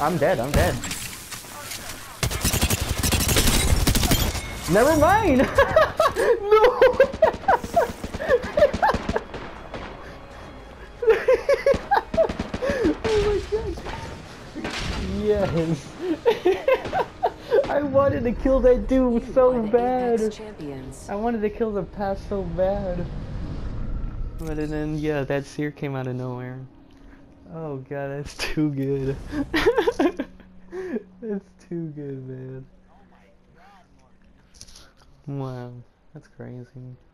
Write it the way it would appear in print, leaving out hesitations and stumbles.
I'm dead, I'm dead. Never mind! No! Oh my god. Yes. I wanted to kill that dude so bad. I wanted to kill the pass so bad. But then, yeah, that seer came out of nowhere. Oh god, that's too good. That's too good, man. Wow, that's crazy.